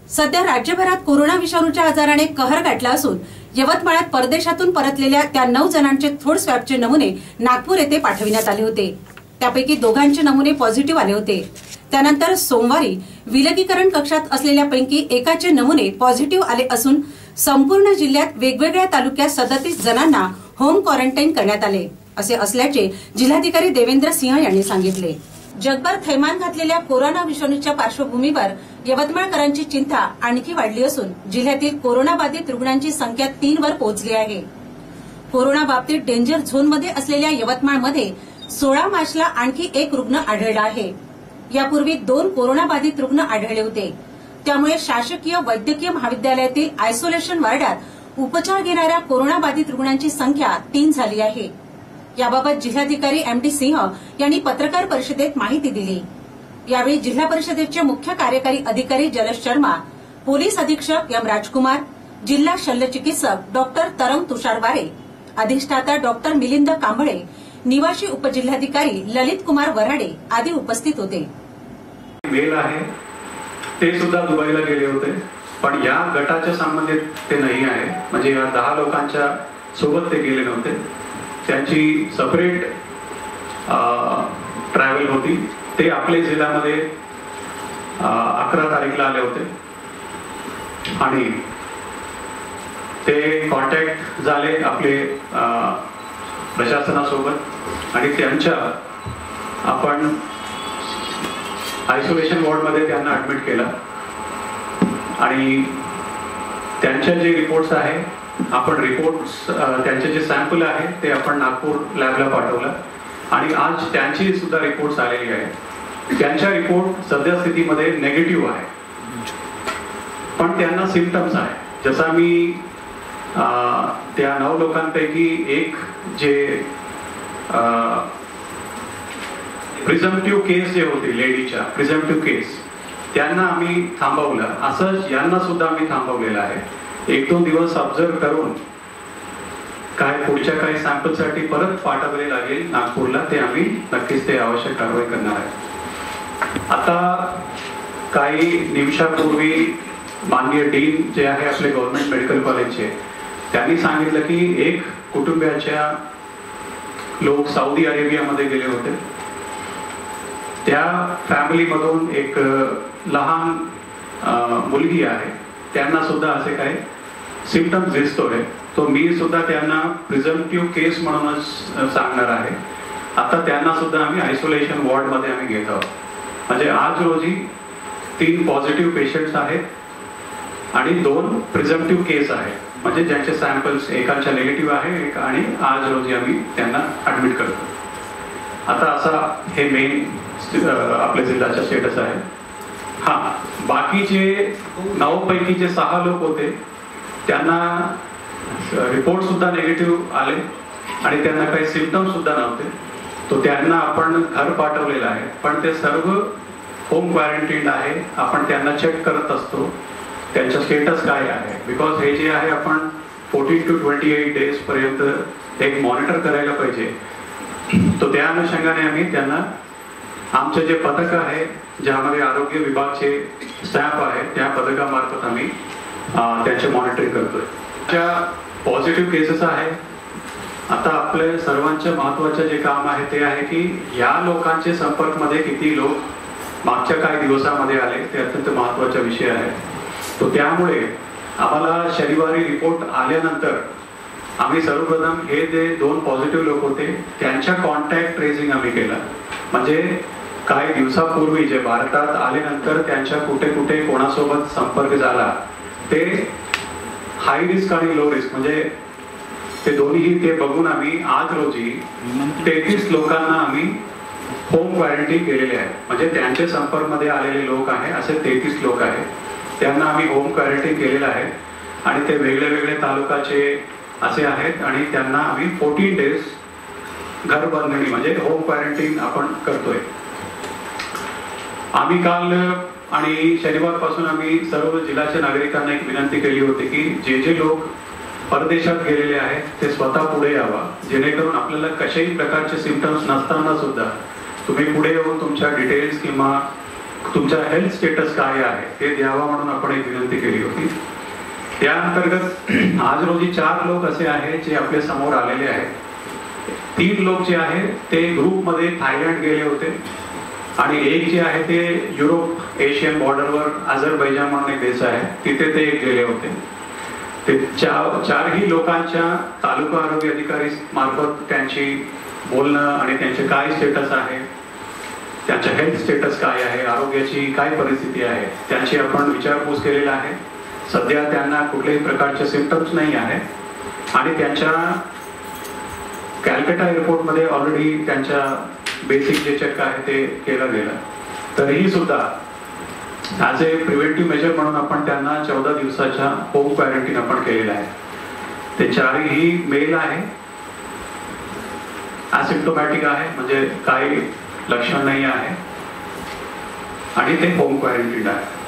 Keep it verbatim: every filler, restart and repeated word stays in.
सध्या राज्यभरात कोरोना विषाणूच्या आजाराने कहर गाठला असून यवतमाळात परदेशातून परतलेल्या त्या नऊ जणांचे थोड स्वॅबचे नमुने नागपूर येथे पाठविण्यात आले होते। त्यापैकी दोघांचे नमुने पॉझिटिव्ह आले होते। त्यानंतर सोमवारी विलगीकरण कक्षात असलेल्यापैकी एकाचे नमुने पॉझिटिव्ह आले असून संपूर्ण जिल्ह्यात वेगवेगळ्या तालुक्यात सदतीस जणांना होम क्वारंटाईन करण्यात आले असे असल्याचे जिल्हाधिकारी देवेंद्र सिंह यांनी सांगितले। जगभर थैमान घातलेल्या कोरोना विषाणूच्या पार्श्वभूमीवर यवतमाळकरांची चिंता आणखी वाढली असून जिल्ह्यातील कोरोना बाधित रुग्णांची संख्या तीन वर पोहोचली आहे। कोरोना बाबतीत डेंजर झोनमध्ये असलेल्या यवतमाळमध्ये सोळा मार्चला आणखी एक रुग्ण आढळला आहे। यापूर्वी दोन कोरोना बाधित रुग्ण आढळले होते। त्यामुळे शासकीय वैद्यकीय महाविद्यालयातील आयसोलेशन वार्डात उपचार घेणाऱ्या कोरोना बाधित रुग्णांची संख्या तीन झाली आहे। याबाबत जिल्हाधिकारी एम डी सिंह यांनी पत्रकार परिषदेत माहिती दिली। यावेळी जिल्हा परिषदेचे मुख्य कार्यकारी अधिकारी जलश शर्मा, पोलीस अधीक्षक एम राजकुमार, जिल्हा शल्यचिकित्सक डॉक्टर तरंग तुषारवारे, अधिष्ठाता डॉक्टर मिलिंद कांबळे, निवासी उपजिल्हाधिकारी ललित कुमार वराडे आदी उपस्थित होते। मेल आहे ते सुद्धा दुबईला गेले होते, पण या गटाच्या संबंधित ते नाही आहे। म्हणजे या दहा लोकांच्या सोबत ते गेले नव्हते। त्यांची सेपरेट ट्रॅव्हल होती। ते आपल्या जिल्ह्यामध्ये अकरा तारीखला आले होते आणि ते कॉन्टॅक्ट झाले आपले प्रशासनासोबत आणि त्यांच्या आपण आयसोलेशन वॉर्डमध्ये त्यांना ऍडमिट केलं आणि त्यांचे जे रिपोर्ट्स आहे आपण रिपोर्ट्स त्यांचे जे सॅम्पल आहे ते आपण नागपूर लॅबला पाठवलं आणि आज त्यांची सुद्धा रिपोर्ट्स आलेली आहे। त्यांच्या रिपोर्ट सध्या स्थितीमध्ये नेगेटिव्ह आहे, पण त्यांना सिम्पटम्स आहे। जसा मी त्या नऊ लोकांपैकी एक जे प्रिझम्पटिव्ह केस जे होती लेडीच्या प्रिझम्पटिव्ह केस त्यांना आम्ही थांबवलं। असंच यांना सुद्धा आम्ही थांबवलेलं आहे। एक दोन दिवस ऑब्झर्व करून काय पुढच्या काही सॅम्पलसाठी परत पाठवले लागेल नागपूरला, ते आम्ही नक्कीच ते आवश्यक कारवाई करणार आहे। आता काही दिवसापूर्वी माननीय डीन जे आहे आपले गव्हर्नमेंट मेडिकल कॉलेजचे त्यांनी सांगितलं की एक कुटुंबाच्या लोक सौदी अरेबियामध्ये गेले होते। त्या फॅमिलीमधून एक लहान मुलगी आहे, त्यांना सुद्धा असे काही सिम्पटम्स दिसतोय। तो मी सुद्धा त्यांना प्रिझम्पटिव्ह केस म्हणूनच सांगणार आहे। आता त्यांना सुद्धा आम्ही आयसोलेशन वॉर्डमध्ये आम्ही घेत आहोत। म्हणजे आज रोजी तीन पॉझिटिव्ह पेशंट्स आहेत आणि दोन प्रिझम्पटिव्ह केस आहेत, म्हणजे ज्यांचे सॅम्पल्स एकाच्या निगेटिव्ह आहे एक आणि आज रोजी आम्ही त्यांना ऍडमिट करतो। आता असा हे मेन आपल्या जिल्ह्याचा स्टेटस आहे। हा बाकीचे नऊ पैकी जे सहा लोक होते त्यांना रिपोर्ट सुद्धा नेगेटिव्ह आले आणि त्यांना काही सिम्पटम्स सुद्धा नव्हते, तो त्यांना आपण घर पाठवलेला आहे, पण ते सर्व होम क्वारंटाईन आहे। आपण त्यांना चेक करत असतो त्यांचा स्टेटस काय आहे, बिकॉज हे जे आहे आपण fourteen to twenty eight days पर्यंत एक मॉनिटर करायला पाहिजे। तो त्या अनुषंगाने आम्ही त्यांना आमचे जे पथक आहे ज्यामध्ये आरोग्य विभागचे स्टाफ आहे त्या पथकामार्फत आम्ही त्याचे मॉनिटरिंग करतोय। ज्या पॉझिटिव्ह केसेस आहे आता आपले सर्वांचे महत्वाचे जे काम आहे ते आहे की या लोकांचे संपर्कमध्ये किती लोक मागच्या काही दिवसामध्ये आले ते अत्यंत महत्वाचा विषय आहे। तो त्यामुळे आम्हाला शनिवारी रिपोर्ट आल्यानंतर आम्ही सर्वप्रथम हे जे दोन पॉझिटिव्ह लोक होते त्यांच्या कॉन्टॅक्ट ट्रेसिंग आम्ही केला। म्हणजे काही दिवसापूर्वी जे भारतात आल्यानंतर त्यांच्या कुठे कुठे कोणासोबत संपर्क झाला ते हाय रिस्क आणि लो रिस्क म्हणजे ते दोन्ही ते बघून आम्ही आज रोजी तेहतीस लोकांना आम्ही होम क्वारंटाईन केलेले आहे। म्हणजे त्यांचे संपर्कमध्ये आलेले लोक आहे असे तेहतीस लोक आहेत, त्यांना आम्ही होम क्वारंटाईन केलेलं आहे आणि ते वेगळे वेगळे तालुक्याचे असे आहेत आणि त्यांना आम्ही फोर्टीन डेज घर बांधणी म्हणजे होम क्वारंटाईन आपण करतोय। आम्ही काल आणि शनिवार पासून आम्ही सर्व जिल्ह्याच्या नागरिकांना एक विनंती केली होती की जे जे लोक परदेशात गेलेले आहेत ते स्वतः पुढे यावा, जेणेकरून आपल्याला कशाही प्रकारचे सिम्पटम्स नसताना सुद्धा तुम्ही पुढे येऊन तुमच्या डिटेल्स किंवा तुमचा हेल्थ स्टेटस काय आहे ते द्यावा म्हणून आपण एक विनंती केली होती. त्या अंतर्गत आज रोजी चार लोक असे आहेत जे आपल्या समोर आलेले आहेत. तीन लोक जे आहेत ते ग्रुपमध्ये थायलंड गेले होते आणि एक जे आहे ते युरोप एशियन बॉर्डरवर अझरबैजान म्हणून एक देश आहे तिथे ते एक गेले होते. ते चार चारही लोकांच्या तालुका आरोग्य अधिकारी मार्फत त्यांची बोलणं आणि त्यांचे काय स्टेटस आहे, त्यांच्या हेल्थ स्टेटस काय आहे, आरोग्याची काय परिस्थिती आहे त्यांची आपण विचारपूस केलेला आहे. सध्या त्यांना कुठल्याही प्रकारचे सिम्पटम्स नाही आहे आणि त्यांच्या कॅलकटा एअरपोर्टमध्ये ऑलरेडी त्यांच्या बेसिक जे चेक आहे ते केलं गेलं. तरीही सुद्धा ॲज ए प्रिव्हेंटिव्ह मेजर म्हणून आपण त्यांना चौदा दिवसाच्या होम क्वारंटीन आपण केलेलं आहे. ते चारही मेल आहे, असिम्प्टोमॅटिक आहे म्हणजे काही लक्षण नाही आहे आणि ते होम क्वारंटीन आहे.